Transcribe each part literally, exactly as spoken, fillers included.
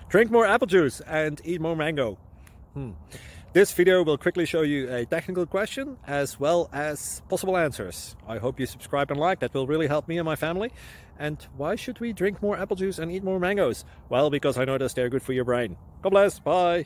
Drink more apple juice and eat more mango. Hmm. This video will quickly show you a technical question as well as possible answers. I hope you subscribe and like, that will really help me and my family. And why should we drink more apple juice and eat more mangoes? Well, because I noticed they're good for your brain. God bless, bye!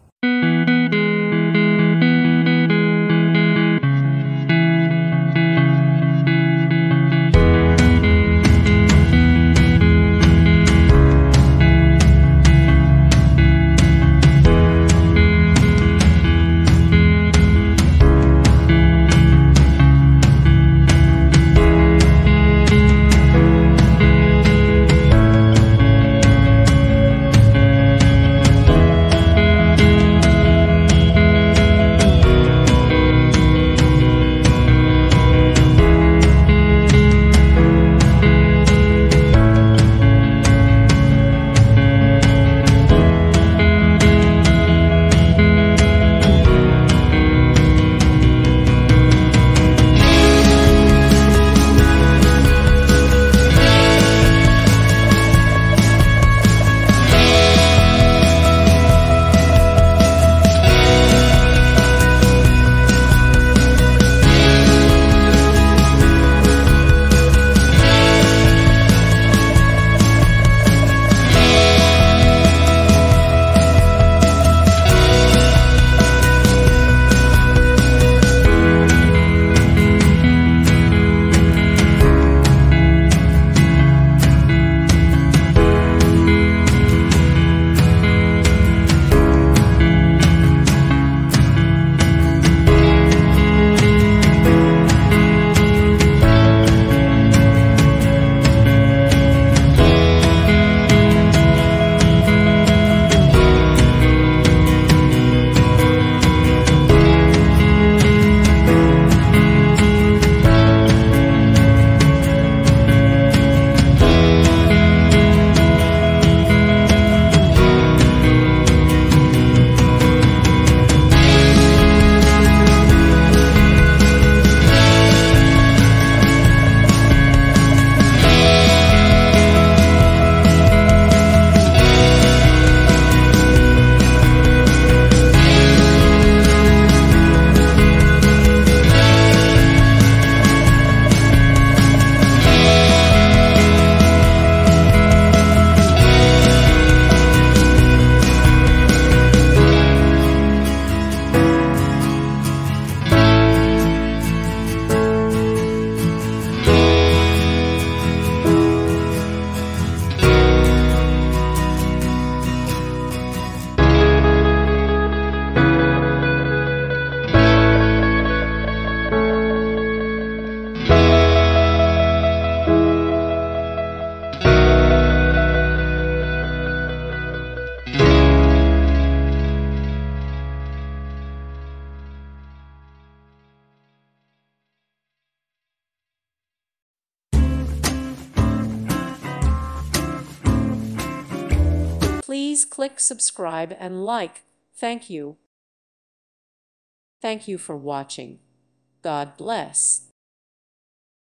Please click subscribe and like. Thank you. Thank you for watching. God bless.